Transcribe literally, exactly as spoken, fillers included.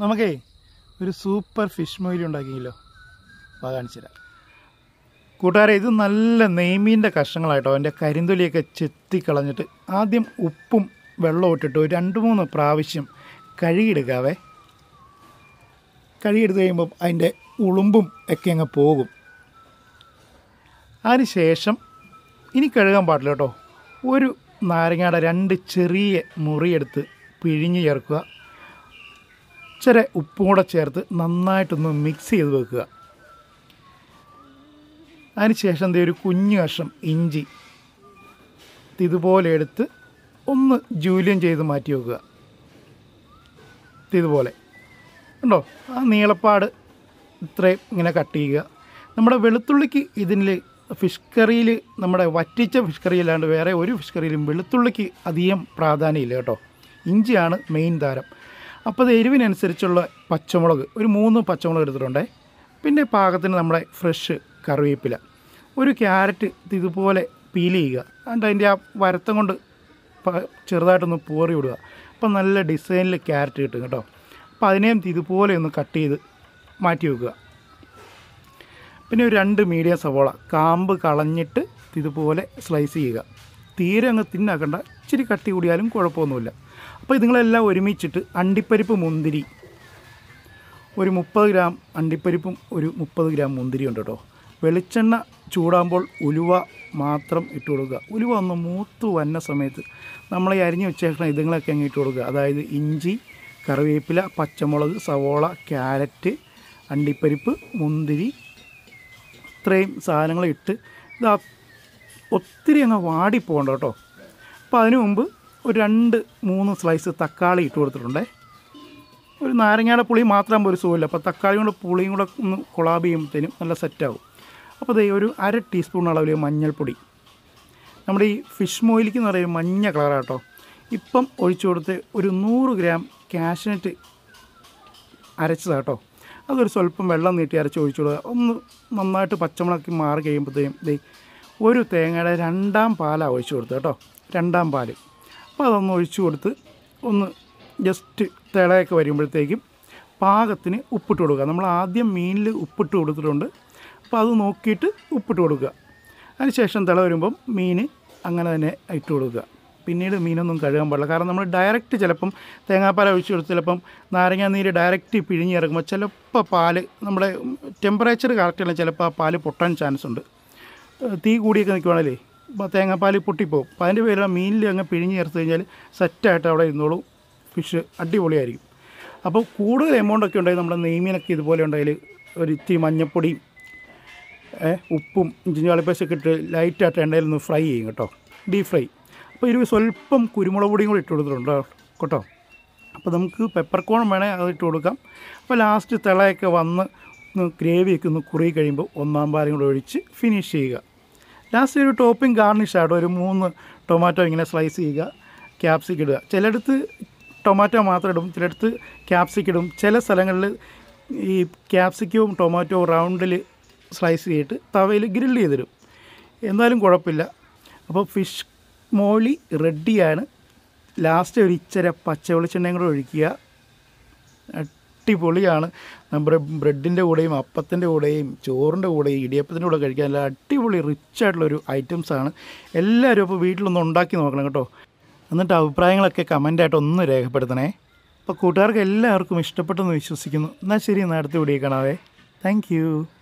നമുക്കേ ഒരു super fish മൊയില് ഉണ്ടാക്കിയല്ലോ. അപ്പോൾ കാണിച്ചു തരാം കൂട്ടുകാരെ. ഇത് നല്ല നെയ്മീൻ്റെ കഷ്ണങ്ങളായിട്ടോ. അതിൻ്റെ കരിന്തൊലിയൊക്കെ ചെത്തിക്കളഞ്ഞിട്ട് ആദ്യം ഉപ്പും വെള്ളവും ഇട്ടിട്ട് ഒരു രണ്ട് മൂന്ന് പ്രാവശ്യം കഴുകിയെടുക്കാവേ. കഴുകിയെടുത്ത് കഴിയുമ്പം അതിൻ്റെ ഉളുമ്പും ഒക്കെ അങ്ങ് പോകും. അതിന് ശേഷം ഇനി കഴുകാൻ പാടില്ല കേട്ടോ. ഒരു നാരങ്ങയുടെ രണ്ട് ചെറിയ മുറിയെടുത്ത് പിഴിഞ്ഞ് ചേർക്കുക. ഇച്ചിരി ഉപ്പും കൂടെ ചേർത്ത് നന്നായിട്ടൊന്ന് മിക്സ് ചെയ്ത് വെക്കുക. അതിന് ശേഷം ദേ ഒരു കുഞ്ഞു കഷ്ണം ഇഞ്ചി ഇതുപോലെ എടുത്ത് ഒന്ന് ജൂലിയം ചെയ്ത് മാറ്റി വെക്കുക. ഇതുപോലെ ഉണ്ടോ ആ നീളപ്പാട് ഇത്രയും ഇങ്ങനെ കട്ട് ചെയ്യുക. നമ്മുടെ വെളുത്തുള്ളിക്ക് ഇതിൽ ഫിഷ് കറിയിൽ, നമ്മുടെ വറ്റിച്ച ഫിഷ് കറി അല്ലാണ്ട് വേറെ ഒരു ഫിഷ് കറിയിലും വെളുത്തുള്ളിക്ക് അധികം പ്രാധാന്യമില്ല കേട്ടോ. ഇഞ്ചിയാണ് മെയിൻ താരം. അപ്പോൾ അത് എരിവിനനുസരിച്ചുള്ള പച്ചമുളക് ഒരു മൂന്ന് പച്ചമുളക് എടുത്തിട്ടുണ്ടേ. പിന്നെ പാകത്തിന് നമ്മുടെ ഫ്രഷ് കറിവേപ്പില, ഒരു ക്യാരറ്റ് ഇതുപോലെ പീൽ ചെയ്യുക. എന്നിട്ട് അതിൻ്റെ ആ വരത്തം കൊണ്ട് ചെറുതായിട്ടൊന്ന് പോറി വിടുക. അപ്പോൾ നല്ല ഡിസൈനിൽ ക്യാരറ്റ് കിട്ടും കേട്ടോ. അപ്പോൾ അതിനെയും ഇതുപോലെ ഒന്ന് കട്ട് ചെയ്ത് മാറ്റി വെക്കുക. പിന്നെ ഒരു രണ്ട് മീഡിയം സവോള കാമ്പ് കളഞ്ഞിട്ട് ഇതുപോലെ സ്ലൈസ് ചെയ്യുക. തീരെ അങ്ങ് തിന്നാക്കണ്ട, ഇച്ചിരി കട്ടി കൂടിയാലും കുഴപ്പമൊന്നുമില്ല. അപ്പോൾ ഇതുങ്ങളെല്ലാം ഒരുമിച്ചിട്ട് അണ്ടിപ്പരിപ്പ് മുന്തിരി ഒരു മുപ്പത് ഗ്രാം അണ്ടിപ്പരിപ്പും ഒരു മുപ്പത് ഗ്രാം മുന്തിരി ഉണ്ട് കേട്ടോ. വെളിച്ചെണ്ണ ചൂടാകുമ്പോൾ ഉലുവ മാത്രം ഇട്ട് കൊടുക്കുക. ഉലുവ ഒന്ന് മൂത്ത് വന്ന സമയത്ത് നമ്മൾ ഈ അരിഞ്ഞ് വെച്ചേക്കണം ഇതുങ്ങളൊക്കെ അങ്ങ് ഇട്ട് കൊടുക്കുക. അതായത് ഇഞ്ചി, കറിവേപ്പില, പച്ചമുളക്, സവോള, ക്യാരറ്റ്, അണ്ടിപ്പരിപ്പ്, മുന്തിരി, ഇത്രയും സാധനങ്ങൾ ഇട്ട് ഇത് ഒത്തിരി അങ്ങ് വാടിപ്പോകണ്ട കേട്ടോ. അപ്പോൾ അതിനു മുമ്പ് ഒരു രണ്ട് മൂന്ന് സ്ലൈസ് തക്കാളി ഇട്ട് കൊടുത്തിട്ടുണ്ടേ. ഒരു നാരങ്ങയുടെ പുളി മാത്രം ഒരു സുഖമില്ല. അപ്പോൾ തക്കാളി കൊണ്ട് പുളിയും കൂടെ ഒന്ന് കൊളാബ് ചെയ്യുമ്പോഴത്തേനും നല്ല സെറ്റാവും. അപ്പോൾ ദേ ഒരു അര ടീസ്പൂൺ അളവിൽ മഞ്ഞൾപ്പൊടി. നമ്മുടെ ഈ ഫിഷ് മൊയിലിക്ക് എന്ന് പറയുന്നത് മഞ്ഞ കളറാട്ടോ. ഇപ്പം ഒഴിച്ചു കൊടുത്ത് ഒരു നൂറ് ഗ്രാം കാഷ്നട്ട് അരച്ചതാട്ടോ. അതൊരു സ്വല്പം വെള്ളം നീട്ടി അരച്ച് ഒഴിച്ചു കൊടുക്കുക. ഒന്ന് നന്നായിട്ട് പച്ചമുളക് മാറി കഴിയുമ്പോഴത്തേക്കും ദേ ഒരു തേങ്ങയുടെ രണ്ടാം പാലാണ് ഒഴിച്ചു കൊടുത്തത് കേട്ടോ. രണ്ടാം പാല്. അപ്പോൾ അതൊന്ന് ഒഴിച്ചു കൊടുത്ത് ഒന്ന് ജസ്റ്റ് തിളയൊക്കെ വരുമ്പോഴത്തേക്കും പാകത്തിന് ഉപ്പിട്ട് കൊടുക്കുക. നമ്മൾ ആദ്യം മീനിൽ ഉപ്പിട്ട് കൊടുത്തിട്ടുണ്ട്. അപ്പോൾ അത് നോക്കിയിട്ട് ഉപ്പിട്ട് കൊടുക്കുക. അതിനുശേഷം തിള വരുമ്പം മീൻ അങ്ങനെ തന്നെ ഇട്ട് കൊടുക്കുക. പിന്നീട് മീനൊന്നും കഴുകാൻ പാടില്ല. കാരണം നമ്മൾ ഡയറക്റ്റ് ചിലപ്പം തേങ്ങാപ്പാൽ ഒഴിച്ച് കൊടുത്ത് ചിലപ്പം നാരങ്ങാ നീര് ഡയറക്റ്റ് പിഴിഞ്ഞ് ഇറക്കുമ്പോൾ ചിലപ്പോൾ പാല് നമ്മുടെ ടെമ്പറേച്ചർ കറക്റ്റല്ല, ചിലപ്പോൾ ആ പാല് പൊട്ടാൻ ചാൻസ് ഉണ്ട്. തീ കൂടിയൊക്കെ നിൽക്കുവാണല്ലേ അപ്പോൾ തേങ്ങാപ്പാൽ പൊട്ടിപ്പോവും. അപ്പോൾ അതിൻ്റെ പേരിൽ മീനിൽ അങ്ങ് പിഴിഞ്ഞ് ചേർത്ത് കഴിഞ്ഞാൽ സെറ്റായിട്ട് അവിടെ ഇരുന്നോളും. ഫിഷ് അടിപൊളിയായിരിക്കും. അപ്പോൾ കൂടുതൽ എമൗണ്ടൊക്കെ ഉണ്ടെങ്കിൽ നമ്മുടെ നെയ്മീനൊക്കെ ഇതുപോലെ ഉണ്ടെങ്കിൽ ഒരു ഇത്തിരി മഞ്ഞപ്പൊടിയും ഉപ്പും ഇഞ്ചി വെളുപ്പേശൊക്കെ ഇട്ട് ലൈറ്റായിട്ട് എണ്ണയിൽ ഒന്ന് ഫ്രൈ ചെയ്യും കേട്ടോ, ഡീപ് ഫ്രൈ. അപ്പോൾ ഇതിൽ സ്വല്പം കുരുമുളക് പൊടിയും കൂടി ഇട്ട് കൊടുത്തിട്ടുണ്ട് കേട്ടോ. അപ്പോൾ നമുക്ക് പെപ്പർകോൺ വേണേൽ അത് ഇട്ട് കൊടുക്കാം. അപ്പോൾ ലാസ്റ്റ് തിളയൊക്കെ വന്ന് ഗ്രേവിയൊക്കെ ഒന്ന് കുറുകി കഴിയുമ്പോൾ ഒന്നാം പാലും കൂടെ ഒഴിച്ച് ഫിനിഷ് ചെയ്യുക. ലാസ്റ്റ് ഒരു ടോപ്പിംഗ് ഗാർണിഷ് ആട്ടോ. ഒരു മൂന്ന് ടൊമാറ്റോ ഇങ്ങനെ സ്ലൈസ് ചെയ്യുക, ക്യാപ്സിക്കം ഇടുക. ചിലയിടത്ത് ടൊമാറ്റോ മാത്രം ഇടും, ചിലയിടത്ത് ക്യാപ്സിക്കം ഇടും. ചില സ്ഥലങ്ങളിൽ ഈ ക്യാപ്സിക്കവും ടൊമാറ്റോ റൗണ്ടിൽ സ്ലൈസ് ചെയ്തിട്ട് തവയിൽ ഗ്രില്ല് ചെയ്തിടും. എന്നാലും കുഴപ്പമില്ല. അപ്പോൾ ഫിഷ് മോളി റെഡിയാണ്. ലാസ്റ്റ് ഒരു ഇച്ചിരി പച്ച വെളിച്ചെണ്ണയും കൂടെ ഒഴിക്കുക. അടിപൊളിയാണ്. നമ്മുടെ ബ്രെഡിൻ്റെ കൂടെയും അപ്പത്തിൻ്റെ കൂടെയും ചോറിൻ്റെ കൂടെയും ഇടിയപ്പത്തിൻ്റെ കൂടെ കഴിക്കാൻ നല്ല അടിപൊളി റിച്ച് ആയിട്ടുള്ളൊരു ഐറ്റംസാണ്. എല്ലാവരും അപ്പോൾ വീട്ടിലൊന്ന് ഉണ്ടാക്കി നോക്കണം കേട്ടോ. എന്നിട്ട് അഭിപ്രായങ്ങളൊക്കെ കമൻ്റായിട്ട് ഒന്ന് രേഖപ്പെടുത്തണേ. അപ്പോൾ കൂട്ടുകാർക്ക് എല്ലാവർക്കും ഇഷ്ടപ്പെട്ടെന്ന് വിശ്വസിക്കുന്നു. എന്നാൽ ശരി, എന്നാൽ അടുത്ത വീഡിയോ കാണാവേ. Thank you.